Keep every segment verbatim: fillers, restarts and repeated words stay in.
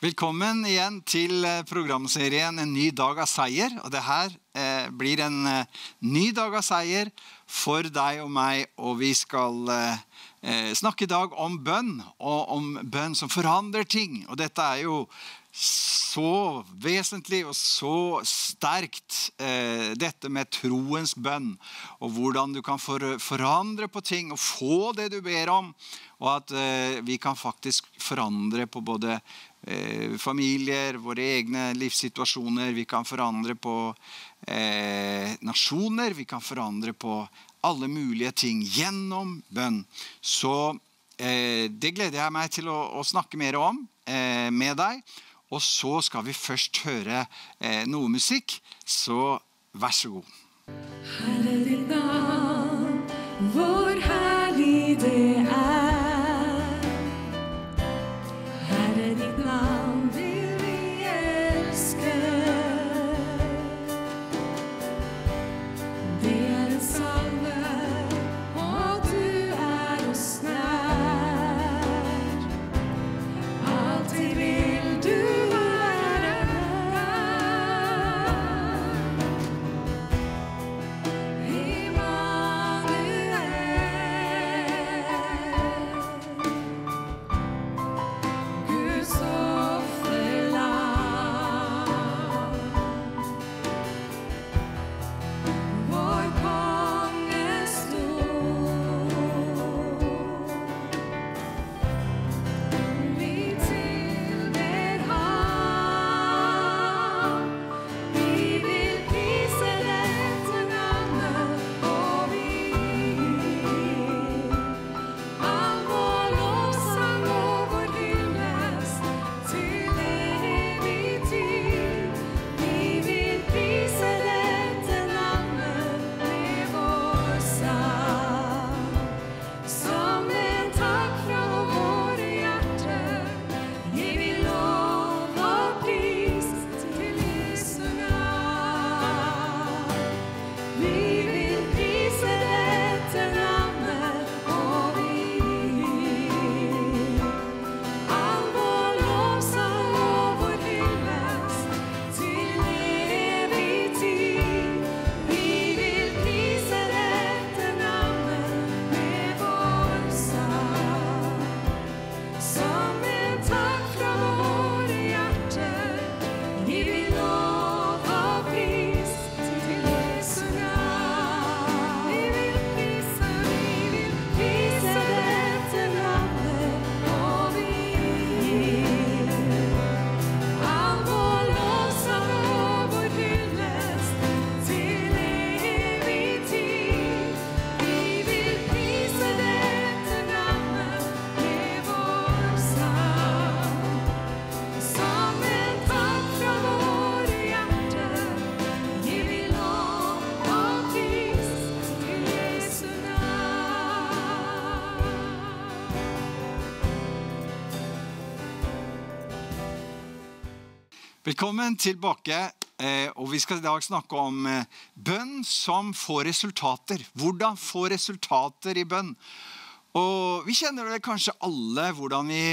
Velkommen igjen til programserien En ny dag av seier. Og det her eh, blir en eh, ny dag av seier for deg og meg. Og vi skal eh, snakke i dag om bønn, og om bønn som forandrer ting. Og dette er jo så vesentlig og så sterkt, eh, dette med troens bønn. Og hvordan du kan for, forandre på ting og få det du ber om. Og at eh, vi kan faktisk forandre på både Eh, familier, våre egne livssituasjoner, vi kan forandre på eh, nasjoner, vi kan forandre på alle mulige ting gjennom bønn. Så eh, det gleder jeg meg til å, å snakke mer om eh, med deg. Og så skal vi først høre eh, noe musikk, så vær så god. Herre ditt navn, hvor herlig det er. Velkommen tilbake, og vi skal i dag snakke om bønn som får resultater. Hvordan få resultater i bønn? Og vi kjenner vel kanskje alle hvordan vi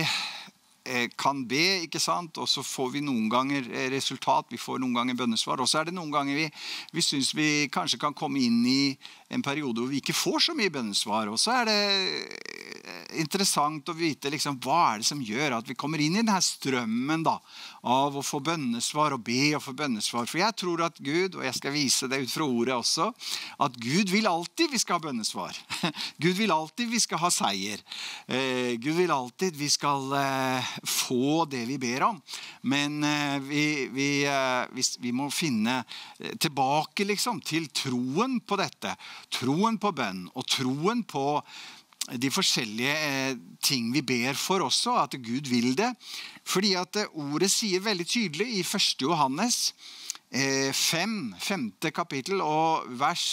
kan be, ikke sant? Og så får vi noen ganger resultat, vi får noen ganger bønnesvar. Og så er det noen ganger vi, vi synes vi kanskje kan komme inn i en periode hvor vi ikke får så mye bønnesvar. Og så er det interessant å vite liksom, hva er det som gjør at vi kommer inn i denne strømmen da, av å få bønnesvar og be og få bønnesvar. For jeg tror at Gud, og jeg skal vise det ut fra ordet også, at Gud vil alltid vi skal ha bønnesvar. Gud vil alltid vi skal ha seier. Eh, Gud vil alltid vi skal eh, få det vi ber om. Men eh, vi, vi, eh, vi, vi må finne tilbake liksom, til troen på dette. Troen på bønn og troen på de forskjellige eh, ting vi ber for også, at Gud vil det. Fordi at eh, ordet sier veldig tydelig i første Johannes eh, fem, femte kapittel og vers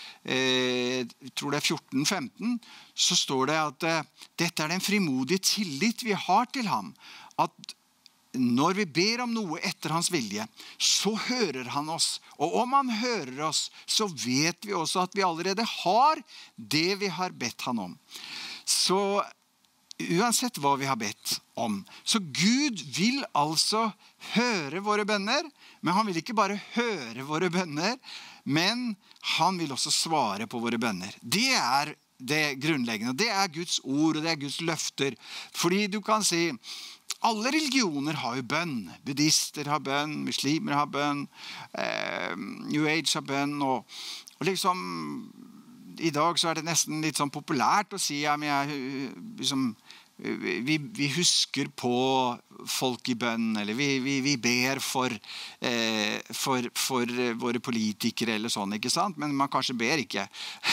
eh, jeg tror det er fjorten femten, så står det at eh, dette er den frimodige tillit vi har til ham, at når vi ber om noe etter hans vilje, så hører han oss. Og om han hører oss, så vet vi også at vi allerede har det vi har bedt han om. Så uansett hva vi har bedt om. Så Gud vil altså høre våre bønner, men han vil ikke bare høre våre bønner, men han vil også svare på våre bønner. Det er det grunnleggende. Det er Guds ord, og det er Guds løfter. Fordi du kan si, alle religioner har jo bønn. Buddhister har bønn, muslimer har bønn, eh, New Age har bønn, og, og liksom i dag så er det nesten litt sånn populært å si ja, men jeg, liksom, vi, vi husker på folk i bønn, eller vi, vi, vi ber for, eh, for, for våre politikere eller sånn, ikke sant? Men man kanskje ber ikke.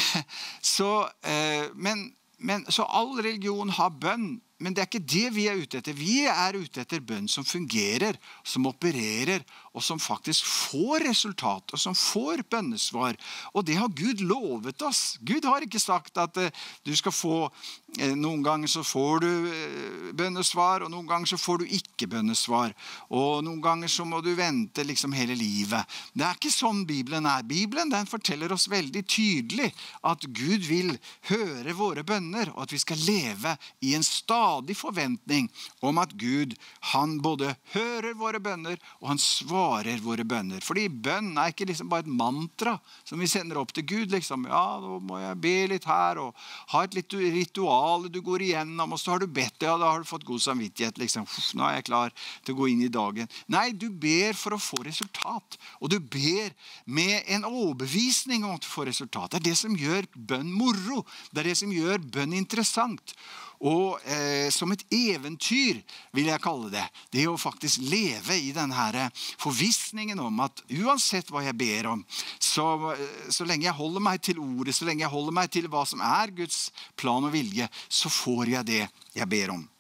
så, eh, men, men, så all religion har bønn, men det er ikke det vi er ute etter. Vi er ute etter bønn som fungerer, som opererer, og som faktisk får resultat, og som får bønnesvar. Og det har Gud lovet oss. Gud har ikke sagt at uh, du skal få, uh, noen ganger så får du uh, bønnesvar, og noen ganger så får du ikke bønnesvar. Og noen ganger så må du vente liksom hele livet. Det er ikke sånn Bibelen er. Bibelen den forteller oss veldig tydelig at Gud vil høre våre bønner, og at vi skal leve i en stadig forventning om at Gud, han både hører våre bønner, og han svarer våre bønner. Fordi bønn er ikke liksom bare et mantra som vi sender opp til Gud. Liksom. Ja, nå må jeg be litt her, og ha et litt ritual du går igjennom, og så har du bedt, ja, da har du fått god samvittighet. Liksom. Nå er jeg klar til å gå inn i dagen. Nei, du ber for å få resultat, og du ber med en overbevisning om at du får resultat. Det er det som gjør bønn moro. Det er det som gjør bønn interessant. Og eh, som et eventyr vil jeg kalle det. Det å faktisk leve i denne her forvissningen om at uansett hva jeg ber om, så, så lenge jeg holder meg til ordet, så lenge jeg holder meg til hva som er Guds plan og vilje, så får jeg det jeg ber om.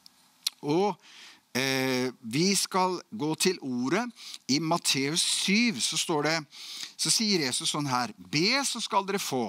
Og eh, vi skal gå til ordet. I Matteus syv så står det, så sier Jesus sånn her: be, så skal dere få.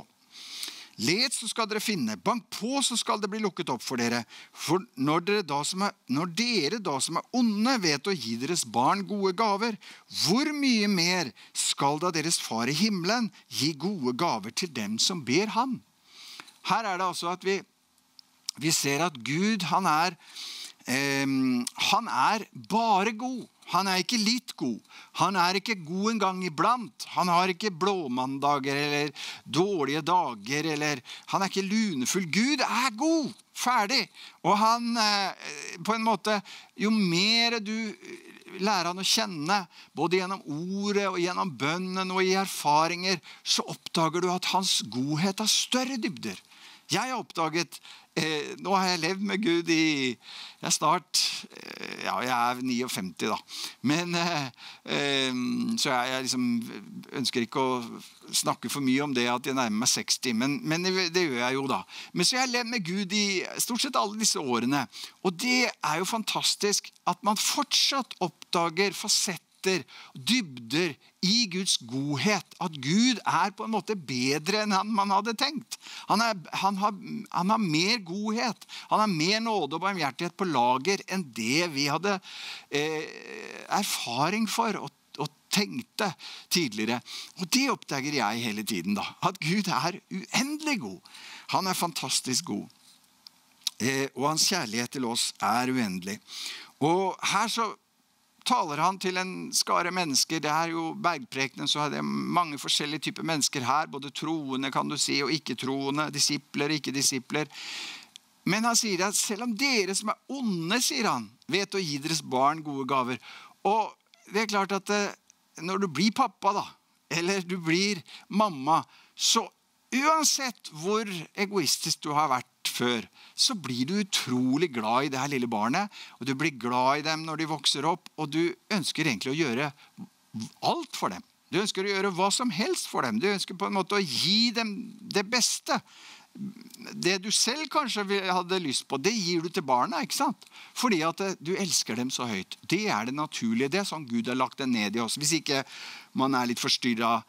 Let, så skal dere finne. Bank på, så skal det bli lukket opp for dere. For når dere da som er, når dere da som er onde vet å gi deres barn gode gaver, hvor mye mer skal da deres far i himmelen gi gode gaver til dem som ber han? Her er det altså at vi, vi ser at Gud, han er, eh, han er bare god. Han er ikke litt god. Han er ikke god en gang iblant. Han har ikke blåmandager eller dårlige dager, eller han er ikke lunefull. Gud er god. Ferdig. Og han, på en måte, jo mer du lærer han å kjenne, både gjennom ordet og gjennom bønnen og i erfaringer, så oppdager du at hans godhet har større dybder. Jeg har oppdaget, eh, nå har jeg levd med Gud i, jeg er snart, eh, ja, jeg er femtini da. Men, eh, eh, så jeg, jeg liksom ønsker ikke å snakke for mye om det at jeg nærmer meg seksti, men, men det, det gjør jeg jo da. Men så jeg har levd med Gud i stort sett alle disse årene, og det er jo fantastisk at man fortsatt oppdager fasetter, dybder i Guds godhet, at Gud er på en måte bedre enn han man hadde tenkt. Han, er, han, har, han har mer godhet, han har mer nåde og barmhjertighet på lager enn det vi hadde eh, erfaring for og, og tenkte tidligere. Og det oppdager jeg hele tiden da, at Gud er uendelig god. Han er fantastisk god. Eh, og hans kjærlighet til oss er uendelig. Og her så taler han til en skare mennesker. Det er jo bergprekenen, så er det mange forskjellige typer mennesker her, både troende kan du si, og ikke-troende, disipler, ikke-disipler. Men han sier at selv om dere som er onde, sier han, vet å gi deres barn gode gaver. Og det er klart at når du blir pappa da, eller du blir mamma, så uansett hvor egoistisk du har vært før, så blir du utrolig glad i det her lille barnet, og du blir glad i dem når de vokser opp, og du ønsker egentlig å gjøre alt for dem. Du ønsker å gjøre hva som helst for dem. Du ønsker på en måte å gi dem det beste. Det du selv kanskje hadde lyst på, det gir du til barna, ikke sant? Fordi at du elsker dem så høyt. Det er det naturlige. Det er sånn Gud har lagt det ned i oss. Hvis ikke man er litt forstyrret,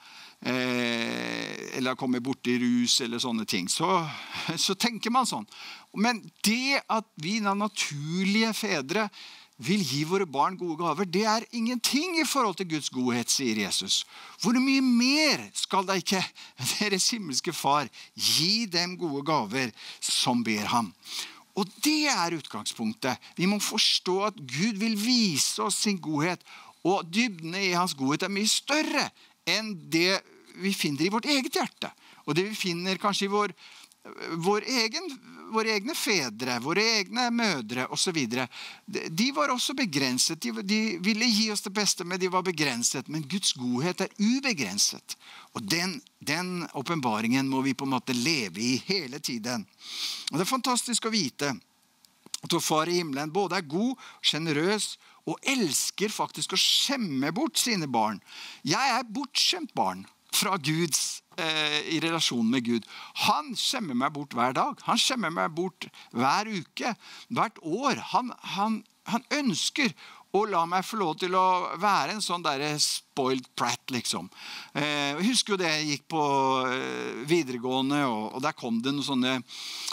eh, eller kommer bort i rus eller sånne ting, så, så tenker man sånn. Men det at vi er naturlige fedre vil gi våre barn gode gaver, det er ingenting i forhold til Guds godhet, sier Jesus. Hvor mye mer skal da ikke deres himmelske far gi dem gode gaver som ber ham? Og det er utgangspunktet. Vi må forstå at Gud vil vise oss sin godhet, og dybdene i hans godhet er mye større enn det vi finner i vårt eget hjerte. Og det vi finner kanskje i vår, vår egen, våre egne fedre, våre egne mødre og så videre. De var også begrenset. De, de ville gi oss det beste, men de var begrenset. Men Guds godhet er ubegrenset. Og den, den åpenbaringen må vi på en måte leve i hele tiden. Og det er fantastisk å vite at vår far i himmelen både er god, generøs og elsker faktisk å skjemme bort sine barn. Jeg er bortskjemt barn fra Guds eh, i relasjon med Gud. Han skjemmer meg bort hver dag. Han skjemmer meg bort hver uke, hvert år. Han, han, han ønsker å la meg få lov til å være en sånn der spoiled brat, liksom. Eh, jeg husker jo det jeg gikk på eh, videregående, og, og der kom det noen sånne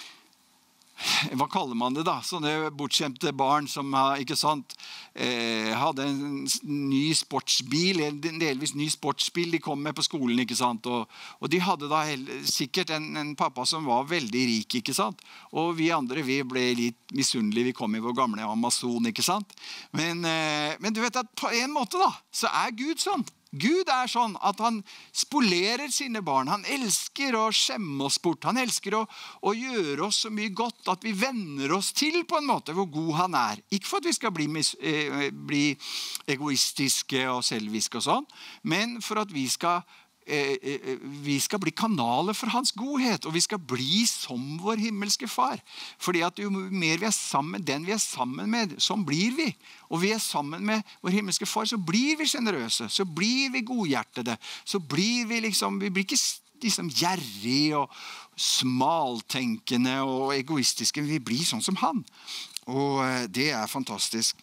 hva kaller man det da? Sånne bortskjemte barn som ikke sant, eh, hadde en ny sportsbil, en delvis ny sportsbil de kom med på skolen, ikke sant? Og, og de hadde da sikkert en, en pappa som var veldig rik, ikke sant? Og vi andre, vi ble litt misunnelige, vi kom i vår gamle Amazon, ikke sant? Men, eh, men du vet at på en måte da, så er Gud sånn. Gud er sånn at han spolerer sine barn. Han elsker å skjemme oss bort. Han elsker å, å gjøre oss så mye godt at vi venner oss til på en måte hvor god han er. Ikke for at vi skal bli, mis, eh, bli egoistiske og selviske og sånn, men for at vi skal vi skal bli kanaler for hans godhet, og vi skal bli som vår himmelske far. Fordi at jo mer vi er sammen, den vi er sammen med, sånn blir vi. Og vi er sammen med vår himmelske far, så blir vi generøse, så blir vi godhjertede, så blir vi liksom, vi blir ikke liksom gjerrig og smaltenkende og egoistiske, vi blir sånn som han. Og det er fantastisk.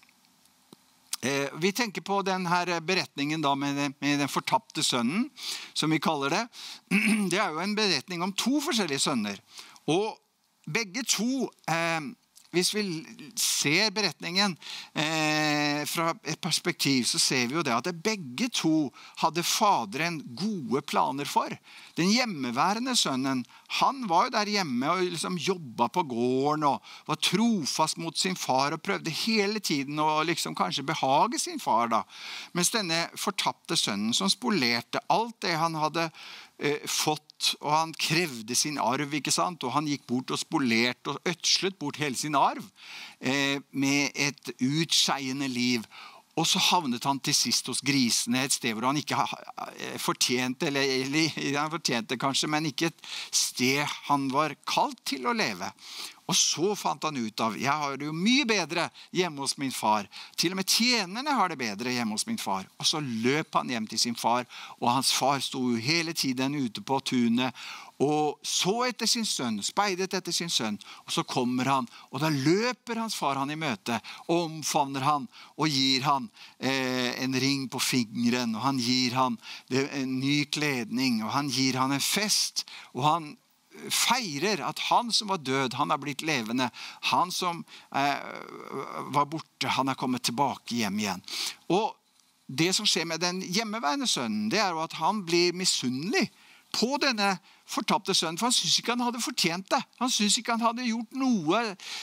Vi tenker på denne beretningen da med, med den fortapte sønnen, som vi kaller det. Det er jo en beretning om to forskjellige sønner. Og begge to, eh, hvis vi ser beretningen eh, fra et perspektiv, så ser vi jo det at begge to hadde faderen gode planer for. Den hjemmeværende sønnen, han var jo der hjemme og liksom jobbet på gården og var trofast mot sin far og prøvde hele tiden å liksom kanskje behage sin far da. Mens denne fortapte sønnen som spolerte alt det han hadde eh, fått, og han krevde sin arv, ikke sant? Og han gikk bort og spolerte og ødslet bort hele sin arv eh, med et utskeiende liv. Og så havnet han til sist hos grisene, et sted hvor han ikke fortjente, eller, eller han fortjente kanskje, men ikke et sted han var kalt til å leve. Og så fant han ut av, jeg har det jo mye bedre hjemme hos min far. Til og med tjenerne har det bedre hjemme hos min far. Og så løp han hjem til sin far, og hans far stod jo hele tiden ute på tunet, og så etter sin sønn, speidet etter sin sønn, og så kommer han, og da løper hans far han i møte, omfavner han, og gir han eh, en ring på fingeren, og han gir han det, en ny kledning, og han gir han en fest, og han feirer at han som var død, han har blitt levende. Han som eh, var borte, han har kommet tilbake hjem igjen. Og det som skjer med den hjemmeværende sønnen, det er jo at han blir misunnelig på denne fortapte sønnen, for han synes ikke han hadde fortjent det. Han synes ikke han hadde gjort noe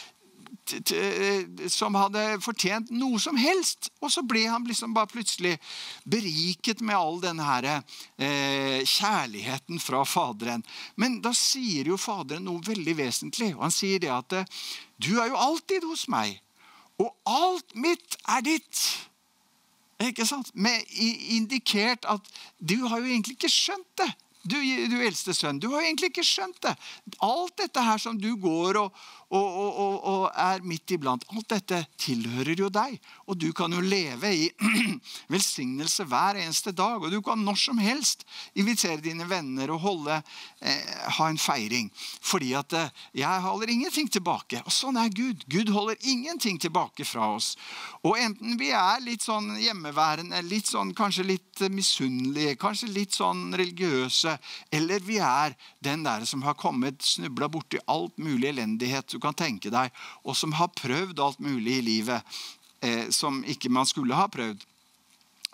som hadde fortjent noe som helst. Og så ble han liksom bare plutselig beriket med all denne her, eh, kjærligheten fra faderen. Men da sier jo faderen noe veldig vesentlig, og han sier det at du er jo alltid hos meg, og alt mitt er ditt. Ikke sant? Med indikert at du har jo egentlig ikke skjønt det. Du, du eldste sønn, du har egentlig ikke skjønt det. Alt dette her som du går og, og, og, og, og er midt iblant, alt dette tilhører jo deg. Og du kan jo leve i velsignelse hver eneste dag. Og du kan når som helst invitere dine venner og holde, eh, ha en feiring. Fordi at eh, jeg holder ingenting tilbake. Og sånn er Gud. Gud holder ingenting tilbake fra oss. Og enten vi er litt sånn hjemmeværende, litt sånn, kanskje litt misunnelige, kanskje litt sånn religiøse, eller vi er den der som har kommet, snublet bort i alt mulig elendighet du kan tenke deg, og som har prøvd alt mulig i livet eh, som ikke man skulle ha prøvd.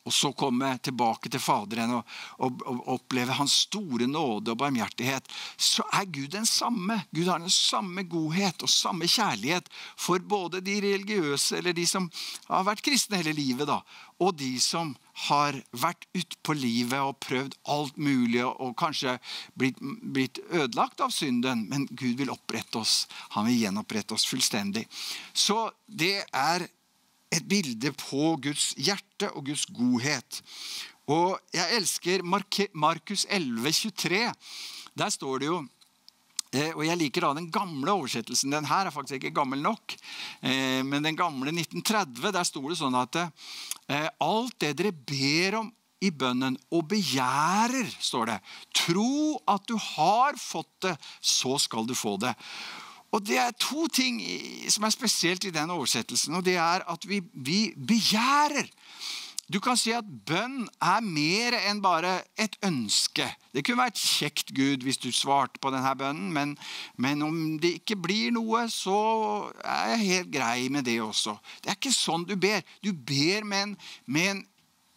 og så komme tilbake til Faderen og, og, og oppleve hans store nåde og barmhjertighet, så er Gud den samme. Gud har den samme godhet og samme kjærlighet for både de religiøse, eller de som har vært kristne hele livet da, og de som har vært ut på livet og prøvd alt mulig og kanskje blitt, blitt ødelagt av synden, men Gud vil opprette oss. Han vil gjenopprette oss fullstendig. Så det er et bilde på Guds hjerte og Guds godhet. Og jeg elsker Markus elleve tjuetre. Der står det jo, og jeg liker da den gamle oversettelsen. Den her er faktisk ikke gammel nok, men den gamle nitten tretti, der står det sånn at alt det dere ber om i bønnen og begjærer, står det. Tro at du har fått det, så skal du få det. Og det er to ting som er spesielt i den oversettelsen, og det er at vi, vi begjærer. Du kan si at bønn er mer enn bare et ønske. Det kunne vært kjekt, Gud, hvis du svarte på denne bønnen, men, men om det ikke blir noe, så er jeg helt grei med det også. Det er ikke sånn du ber. Du ber med en, med en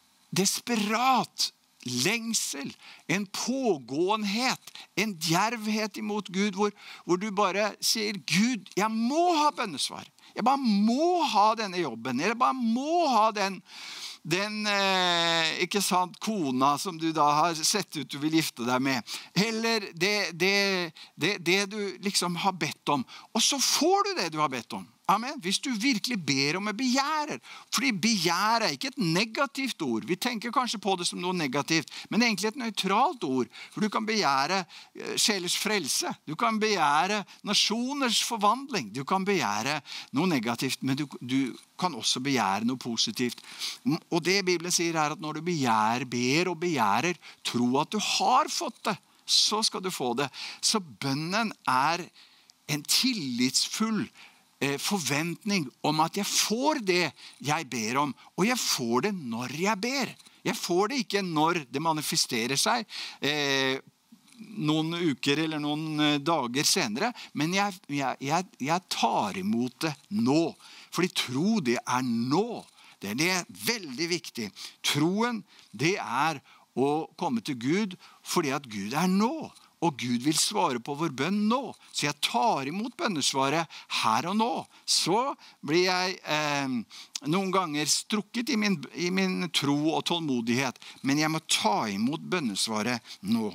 desperat lengsel, en pågåenhet, en djervhet imot Gud, hvor, hvor du bare sier, Gud, jeg må ha bønnesvar. Jeg bare må ha denne jobben. Jeg bare må ha den, den eh, ikke sant, kona som du da har sett ut du vil gifte deg med. Eller det, det, det, det du liksom har bedt om. Og så får du det du har bedt om. Amen. Hvis du virkelig ber om et begjærer. Fordi begjær er ikke et negativt ord. Vi tenker kanskje på det som noe negativt, men egentlig et nøytralt ord. For du kan begjære sjelers frelse. Du kan begjære nasjoners forvandling. Du kan begjære noe negativt, men du, du kan også begjære noe positivt. Og det Bibelen sier er at når du begjærer, ber og begjærer, tro at du har fått det, så skal du få det. Så bønnen er en tillitsfull forventning om at jeg får det jeg ber om, og jeg får det når jeg ber. Jeg får det ikke når det manifesterer seg eh, noen uker eller noen dager senere, men jeg, jeg, jeg, jeg tar imot det nå. Fordi tro, det er nå. Det er, det er veldig viktig. Troen, det er å komme til Gud fordi at Gud er nå. Og Gud vil svare på vår bønn nå. Så jeg tar imot bønnesvaret her og nå. Så blir jeg eh, noen ganger strukket i min, i min tro og tålmodighet. Men jeg må ta imot bønnesvaret nå.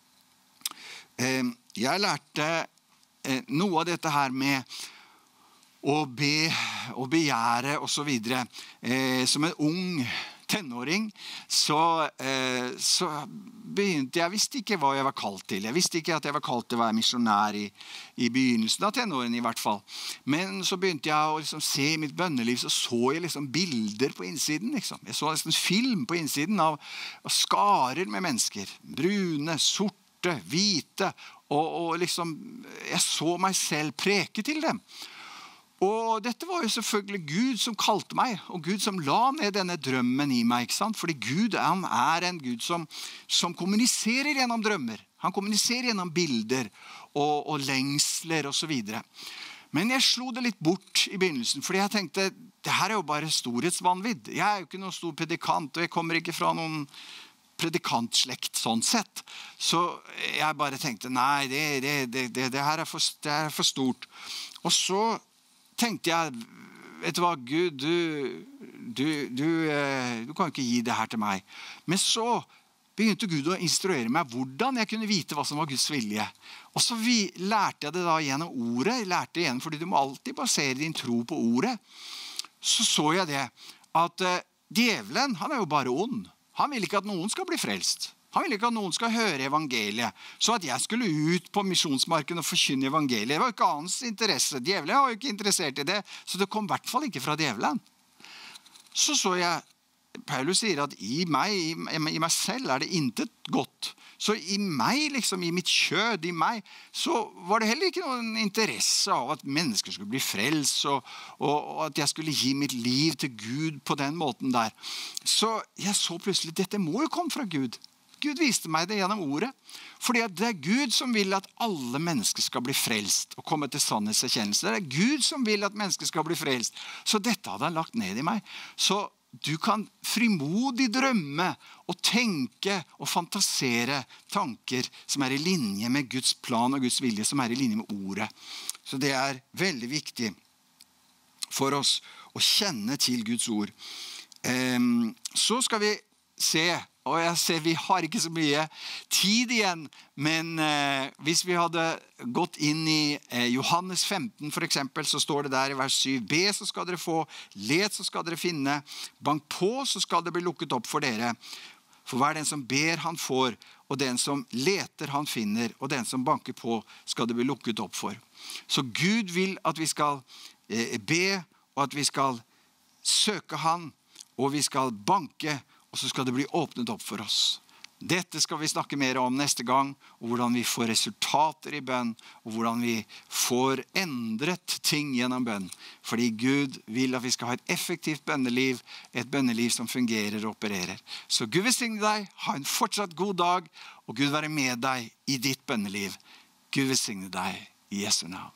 Eh, jeg lærte eh, noe av dette her med å be og begjære og så videre. Eh, som en ung tenåring, så, eh, så begynte jeg, jeg visste ikke hva jeg var kalt til. Jeg visste ikke at jeg var kalt til å være misjonær i, i begynnelsen av tenåren i hvert fall. Men så begynte jeg å liksom se i mitt bønneliv, så så jeg liksom bilder på innsiden. Liksom. Jeg så liksom film på innsiden av, av skarer med mennesker. Brune, sorte, hvite. Og, og liksom, jeg så meg selv preke til dem. Og dette var jo selvfølgelig Gud som kalte meg, og Gud som la ned denne drømmen i meg, ikke sant? Fordi Gud, han er en Gud som, som kommuniserer gjennom drømmer. Han kommuniserer gjennom bilder og, og lengsler og så videre. Men jeg slo det litt bort i begynnelsen, fordi jeg tenkte, det her er jo bare storhetsvanvidd. Jeg er jo ikke noen stor predikant, og jeg kommer ikke fra noen predikantslekt sånn sett. Så jeg bare tenkte, nei, det, det, det, det, det her er for, det er for stort. Og så tenkte jeg, vet du hva, Gud, du, du, du, du kan ikke gi det her til meg. Men så begynte Gud å instruere meg hvordan jeg kunne vite hva som var Guds vilje. Og så vi, lærte jeg det da gjennom ordet, jeg lærte det igjen, fordi du må alltid basere din tro på ordet. Så så jeg det, at uh, djevelen, han er jo bare ond. Han vil ikke at noen skal bli frelst. Han ville ikke at noen skal høre evangeliet. Så at jeg skulle ut på misjonsmarken og forkynne evangeliet, det var jo ikke hans interesse. Djevelen var jo ikke interessert i det, så det kom i hvert fall ikke fra djevelen. Så så jeg, Paulus sier at i meg, i, i meg selv er det intet godt. Så i meg, liksom i mitt kjød, i meg, så var det heller ikke noen interesse av at mennesker skulle bli frelst, og, og, og at jeg skulle gi mitt liv til Gud på den måten der. Så jeg så plutselig, dette må jo komme fra Gud. Gud viste meg det gjennom ordet, fordi det er Gud som vil at alle mennesker skal bli frelst og komme til sannhetserkjennelse. Det er Gud som vil at mennesker skal bli frelst. Så dette hadde han lagt ned i meg. Så du kan frimodig drømme og tenke og fantasere tanker som er i linje med Guds plan og Guds vilje, som er i linje med ordet. Så det er veldig viktig for oss å kjenne til Guds ord. Um, så skal vi se, og jeg ser vi har ikke så mye tid igjen, men eh, hvis vi hadde gått inn i eh, Johannes femten for eksempel, så står det der i vers syv, be så skal dere få, let så skal dere finne, bank på så skal det bli lukket opp for dere. For hver den som ber han får, og den som leter han finner, og den som banker på skal det bli lukket opp for. Så Gud vil at vi skal eh, be, og at vi skal søke han, og vi skal banke, og så skal det bli åpnet opp for oss. Dette skal vi snakke mer om neste gang, og hvordan vi får resultater i bønn, og hvordan vi får endret ting gjennom bønn. Fordi Gud vil at vi skal ha et effektivt bønneliv, et bønneliv som fungerer og opererer. Så Gud velsigne deg, ha en fortsatt god dag, og Gud være med deg i ditt bønneliv. Gud velsigne deg i Jesu navn.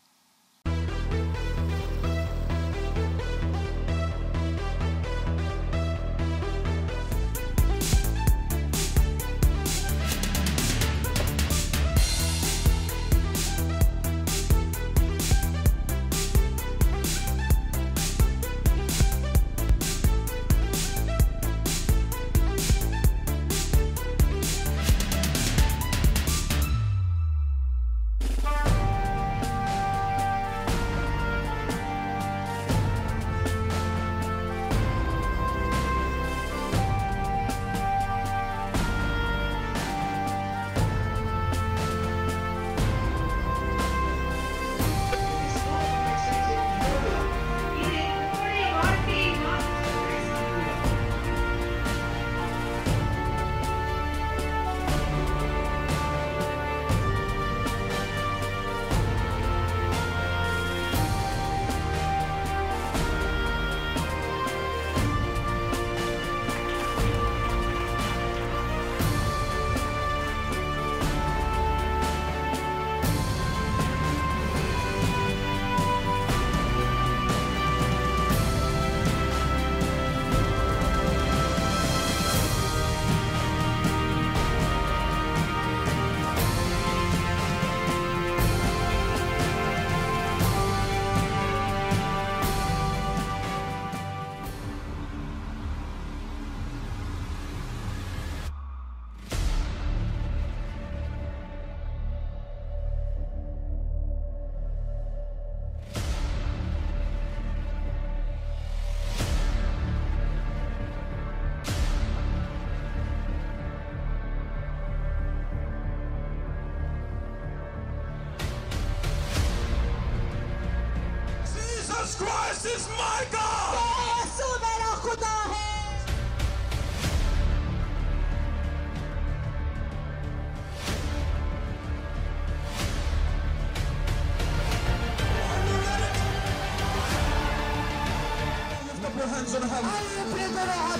Christ is my God! यीशु मेरा खुदा है। Lift up your hands and heaven.